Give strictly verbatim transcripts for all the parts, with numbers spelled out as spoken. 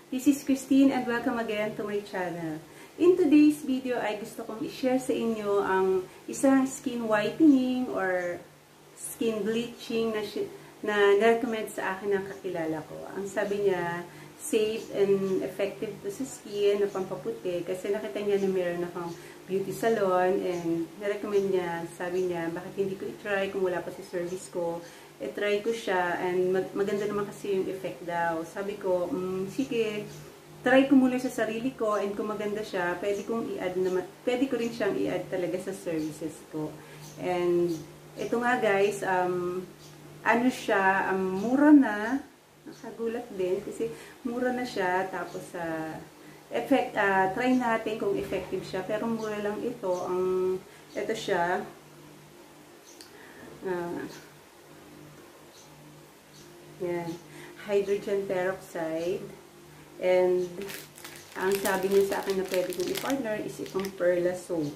This is Christine and welcome again to my channel. In today's video ay gusto kong i-share sa inyo ang isang skin whitening or skin bleaching na, na na-recommend sa akin ng kakilala ko. Ang sabi niya, safe and effective to sa skin na pampaputi kasi nakita niya na meron akong beauty salon and na-recommend niya, sabi niya, bakit hindi ko i-try kung wala pa si service ko. I-try ko siya and mag maganda naman kasi yung effect daw. Sabi ko, mm, sige, try ko muna sa sarili ko and kung maganda siya, pwede kong i-add naman, pwede ko rin siyang i-add talaga sa services ko. And ito nga guys, um, ano siya, um, mura na, nakagulat din kasi mura na siya, tapos uh, effect, uh, try natin kung effective siya, pero mura lang ito. Ang, ito siya, uh, yan, hydrogen peroxide. And ang sabi niya sa akin na pwede kong i-partner is itong Perla soap.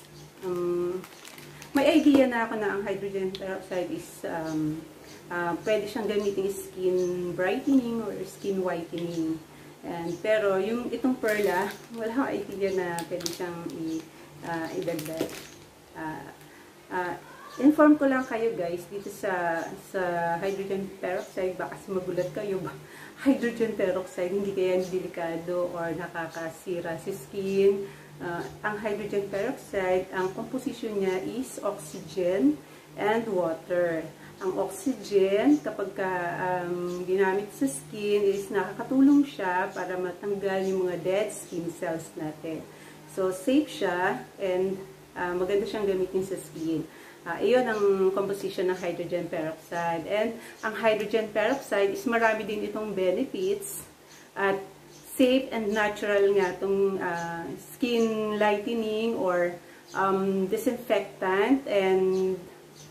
Um, may idea na ako na ang hydrogen peroxide is um, uh, pwede siyang gamitin skin brightening or skin whitening. And, pero yung itong Perla, wala akong idea na pwede siyang i, uh, idagdag. Uh, uh, Inform ko lang kayo guys dito sa sa hydrogen peroxide, baka kasi magulat kayo ba hydrogen peroxide hindi kaya delikado or nakakasira sa skin. Uh, ang hydrogen peroxide, ang composition niya is oxygen and water. Ang oxygen kapag ka, um, ginamit sa skin is nakakatulong siya para matanggal yung mga dead skin cells natin. So safe siya and uh, maganda siyang gamitin sa skin. Uh, iyon ang composition ng hydrogen peroxide. And ang hydrogen peroxide is marami din itong benefits at safe and natural nga itong uh, skin lightening or um, disinfectant and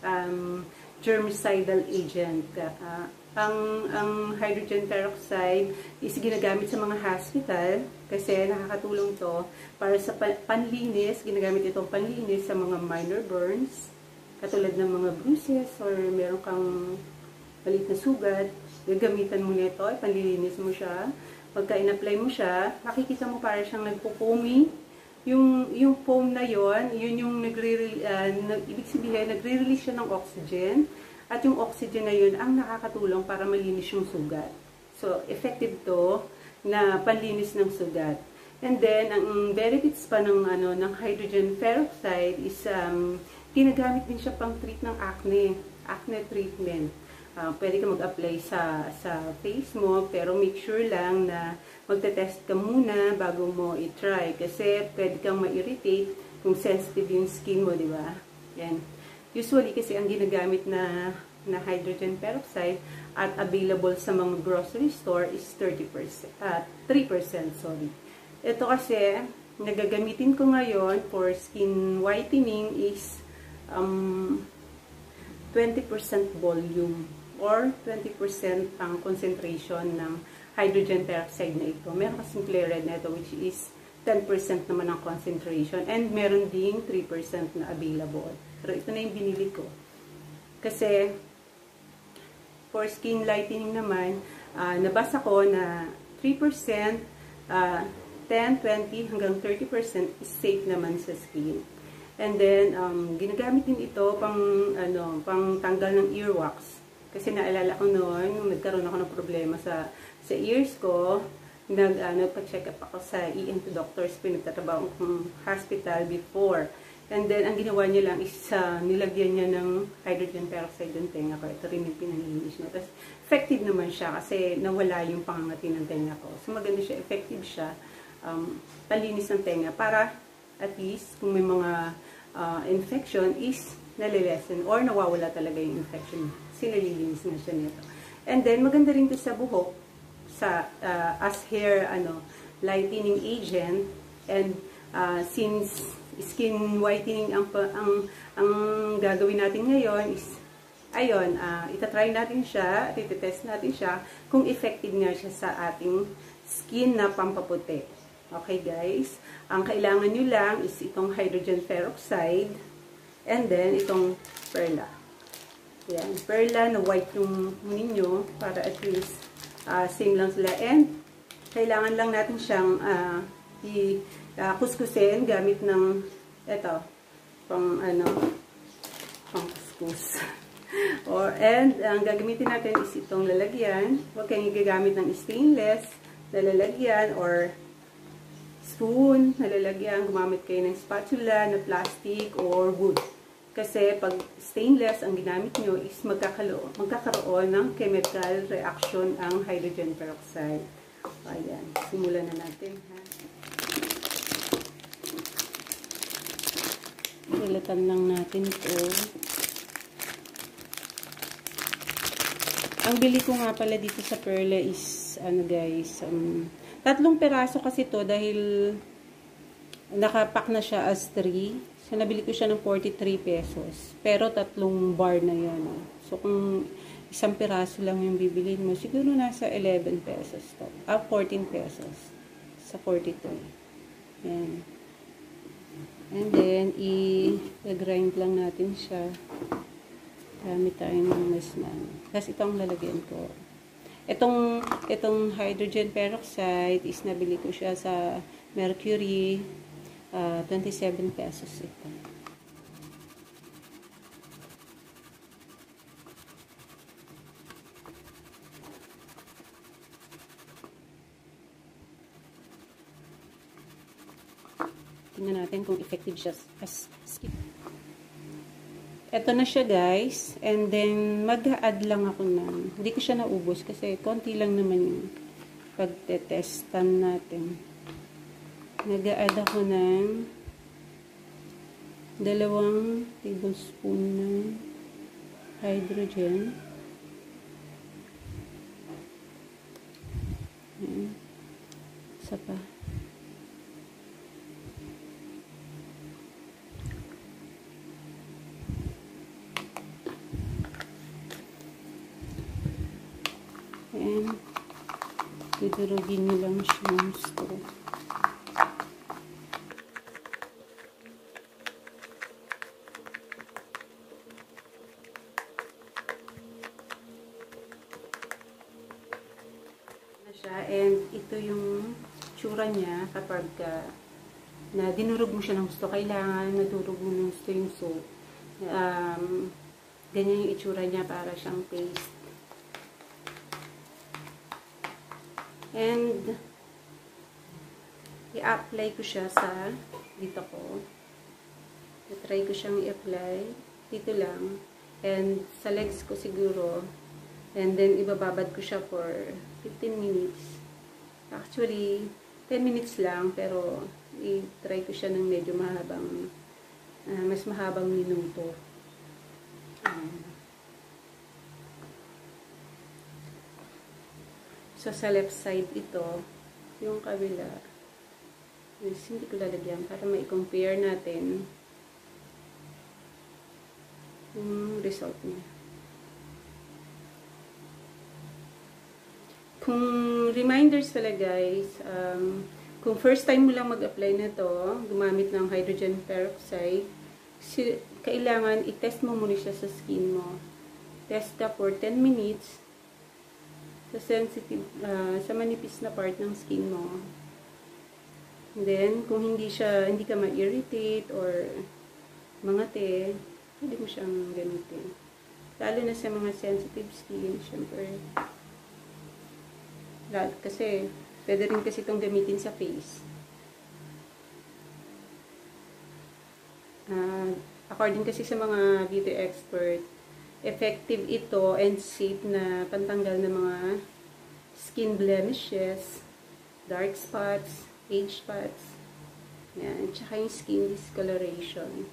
um, germicidal agent. Uh, ang, ang hydrogen peroxide is ginagamit sa mga hospital kasi nakakatulong to para sa panlinis. Ginagamit itong panlinis sa mga minor burns, katulad ng mga bruises or meron kang maliit na sugat, gagamitan mo nito, panlilinis mo siya. Pagka in-apply mo siya, makikita mo para siyang nagpo-foamy. Yung, yung foam na yon, yun yung nagre uh, nag ibig sabihin, nagre-release siya ng oxygen. At yung oxygen na yun ang nakakatulong para malinis yung sugat. So, effective to na panlinis ng sugat. And then, ang benefits pa ng, ano, ng hydrogen peroxide is um, ginagamit din siya pang treat ng acne, acne treatment. Uh, pwede ka mag-apply sa, sa face mo, pero make sure lang na magte-test ka muna bago mo i-try. Kasi pwede kang ma-irritate kung sensitive yung skin mo, di ba? Yan. Usually kasi ang ginagamit na, na hydrogen peroxide at available sa mga grocery store is thirty percent, uh, three percent, sorry. Ito kasi, nagagamitin ko ngayon for skin whitening is Um, twenty percent volume or twenty percent ang concentration ng hydrogen peroxide na ito. Meron kasing clear red na ito which is ten percent naman ang concentration and meron ding three percent na available. Pero ito na yung binili ko. Kasi for skin lightening naman, uh, nabasa ko na three percent, uh, ten, twenty hanggang thirty percent is safe naman sa skin. And then, um, ginagamit din ito pang, ano, pang tanggal ng earwax. Kasi naalala ko noon, nagkaroon ako ng problema sa, sa ears ko. Nag, uh, nagpa-check up ako sa E N T doctors, pinagtatrabaho akong hospital before. And then, ang ginawa niya lang is uh, nilagyan niya ng hydrogen peroxide ng tenga ko. Ito rin yung pinanilinis niya. Tapos, effective naman siya kasi nawala yung pangangati ng tenga ko. So, maganda siya, effective siya. Um, palinis ng tenga para at least kung may mga uh, infection is nalilesen or nawawala talaga yung infection. Sinalilinis na siya nito. And then maganda rin to sa buhok sa uh, as hair ano lightening agent and uh, since skin whitening ang ang ang gagawin natin ngayon is ayun, uh, itatry natin siya, itetest natin siya kung effective nga siya sa ating skin na pampaputi. Okay guys, ang kailangan nyo lang is itong hydrogen peroxide and then itong Perla. Yan, Perla na white yung ninyo para at least uh, same lang sila. And kailangan lang natin siyang uh, i-kuskusin uh, gamit ng ito, pang ano, pang kuskus. Or, and ang gagamitin natin is itong lalagyan. Huwag kayong gagamit ng stainless na lalagyan or spoon na lalagyan. Gumamit kayo ng spatula na plastic or wood. Kasi pag stainless ang ginamit nyo is magkakaroon, magkakaroon ng chemical reaction ang hydrogen peroxide. Ayan, simulan na natin. Ha? Ilatan lang natin ito. Ang bili ko nga pala dito sa Perla is, ano guys, um, tatlong peraso kasi to dahil nakapack na siya as three. So, nabili ko siya ng forty-three pesos. Pero tatlong bar na yan. Oh. So, kung isang peraso lang yung bibilin mo, siguro nasa eleven pesos to. Ah, fourteen pesos. Sa forty-two. Yan. And then, i-grind lang natin siya. Gamit tayo ng masman. Tapos itong lalagyan ko. Itong, itong hydrogen peroxide is nabili ko siya sa Mercury. Uh, twenty-seven pesos ito. Tingnan natin kung effective siya as skip. Ito na siya guys. And then, mag-a-add lang ako ng, hindi ko siya naubos kasi konti lang naman yung pagtetestan natin. Nag-a-add ako ng dalawang tablespoon ng hydrogen. Ayan. Isa pa. And dudurugin nyo lang siya ng straw. Na siya, and ito yung tsura niya kapag uh, na dinurog mo siya ng gusto. Kailangan nadurog mo ng gusto yung soap. Um, ganyan yung itsura niya para siyang paste. And, i-apply ko siya sa dito ko. I-try ko siyang i-apply. Dito lang. And, sa legs ko siguro. And then, ibababad ko siya for fifteen minutes. Actually, ten minutes lang. Pero, i-try ko siya ng medyo mahabang, uh, mas mahabang minuto. Um, So, sa left side ito, yung kabila, is hindi ko lalagyan para ma-compare natin yung result niya. Kung reminders pala guys, um, kung first time mo lang mag-apply na to, gumamit ng hydrogen peroxide, si kailangan i-test mo muna siya sa skin mo. Test ka for ten minutes. Sa sensitive, uh, sa manipis na part ng skin mo. And then, kung hindi siya, hindi ka ma-irritate or mangate, pwede mo siyang gamitin. Lalo na sa mga sensitive skin, syempre. Kasi, pwede rin kasi itong gamitin sa face. Uh, according kasi sa mga beauty expert, effective ito and safe na pantanggal ng mga skin blemishes, dark spots, age spots, yan, tsaka yung skin discoloration.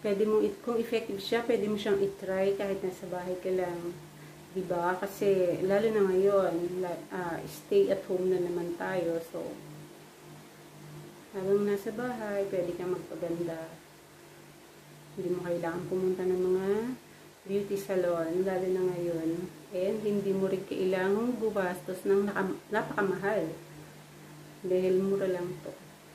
Pwede mong, kung effective siya, pwede mo siyang itry kahit nasa bahay ka lang. Diba? Kasi, lalo na ngayon, uh, stay at home na naman tayo. So, habang nasa bahay, pwede kang magpaganda. Hindi mo kailangan pumunta ng mga beauty salon, lalo na ngayon. And, hindi mo rin kailangang gumastos ng napakamahal. Dahil mura lang to.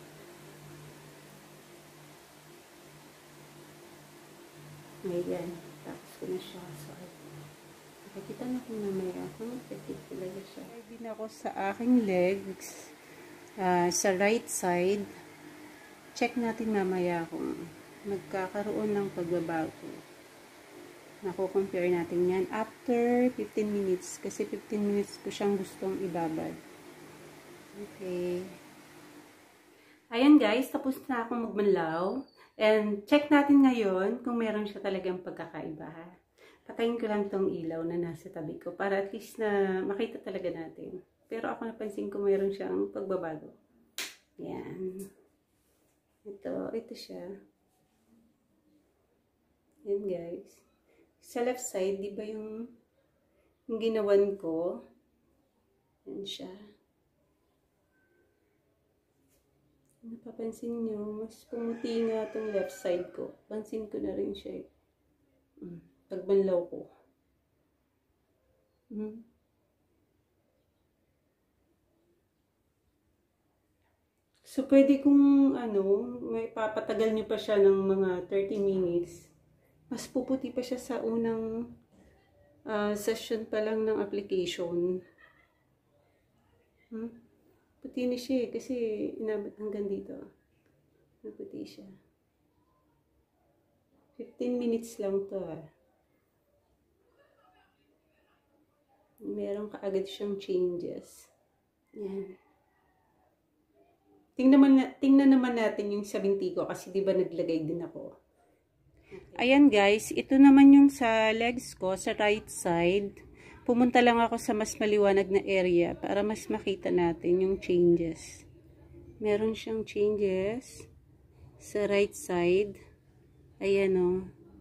Ayan, tapos ko na siya. So, nakikita na kung namaya kung effective talaga siya. Ay, din ako sa aking legs, uh, sa right side. Check natin mamaya kung magkakaroon ng pagbabago. Nako-compare natin yan after fifteen minutes. Kasi fifteen minutes ko siyang gustong ibabad. Okay. Ayan guys, tapos na akong magmanlaw. And check natin ngayon kung meron siya talagang pagkakaiba. Patayin ko lang tong ilaw na nasa tabi ko para at least na makita talaga natin. Pero ako napansin ko meron siyang pagbabago. Yan. Ito, ito siya. Yan guys. Sa left side, di ba yung, yung ginawan ko? Yan siya. Napapansin nyo, mas pumuti nga itong left side ko. Pansin ko na rin siya. Mm, pagbanlaw ko. Mm. So, pwede kung, ano, may papatagal nyo pa siya ng mga thirty minutes. Mas puputi pa siya sa unang uh, session pa lang ng application. Hmm? Puti na siya eh, kasi inabot hanggang dito. Naputi siya. fifteen minutes lang to ah. Meron kaagad siyang changes. Yan. Tingnan naman, tingnan naman natin yung sa binti ko kasi di ba naglagay din ako. Okay. Ayan guys, ito naman yung sa legs ko, sa right side. Pumunta lang ako sa mas maliwanag na area para mas makita natin yung changes. Meron siyang changes sa right side. Ayan o.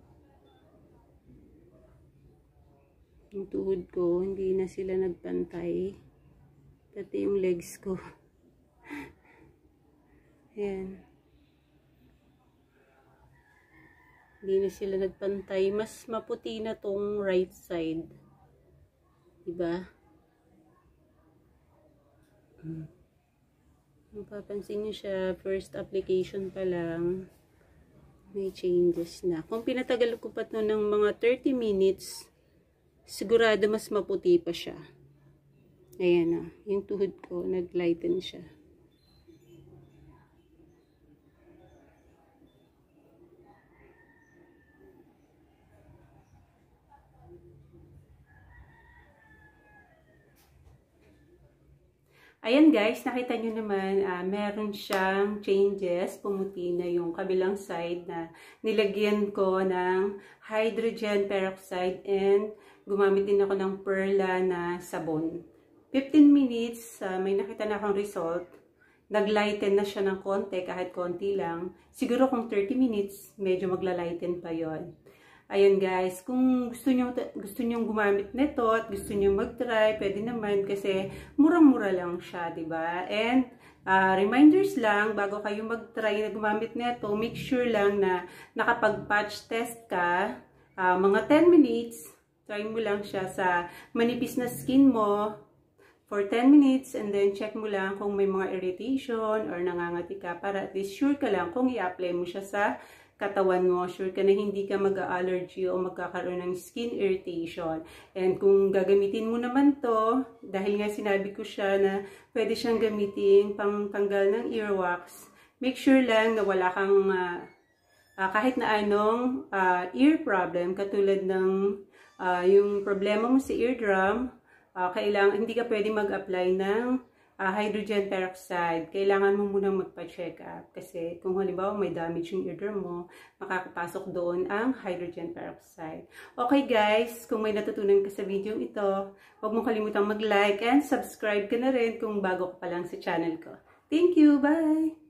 Yung tuhod ko, hindi na sila nagpantay. Pati yung legs ko. Ayan. Hindi na sila nagpantay. Mas maputi na tong right side. Diba? Hmm. Mapapansin nyo siya, first application pa lang, may changes na. Kung pinatagal ko pa ito ng mga thirty minutes, sigurado mas maputi pa siya. Ayan na, yung tuhod ko, nag-lighten siya. Ayan guys, nakita nyo naman, uh, meron siyang changes. Pumuti na yung kabilang side na nilagyan ko ng hydrogen peroxide and gumamit din ako ng perla na sabon. fifteen minutes, uh, may nakita na akong result. Nag-lighten na siya ng konti, kahit konti lang. Siguro kung thirty minutes, medyo magla-lighten pa yon. Ayan guys, kung gusto nyo, gusto nyo gumamit nito at gusto nyo mag-try, pwede naman kasi murang-mura lang siya, diba? And uh, reminders lang, bago kayo mag-try na gumamit nito, make sure lang na nakapag-patch test ka, uh, mga ten minutes, try mo lang siya sa manipis na skin mo for ten minutes and then check mo lang kung may mga irritation or nangangati ka para at least sure ka lang kung i-apply mo siya sa katawan mo, sure ka na hindi ka mag-allergy o magkakaroon ng skin irritation. And kung gagamitin mo naman to, dahil nga sinabi ko siya na pwede siyang gamitin pang tanggal ng earwax, make sure lang na wala kang uh, uh, kahit na anong uh, ear problem, katulad ng uh, yung problema mo sa eardrum, uh, kailangan, hindi ka pwede mag-apply ng Uh, hydrogen peroxide. Kailangan mo munang magpa-check up kasi kung halimbawa may damage yung eardrum mo, makakapasok doon ang hydrogen peroxide. Okay guys, kung may natutunan ka sa video ito, huwag mong kalimutang mag-like and subscribe ka na rin kung bago ka pa lang sa channel ko. Thank you! Bye!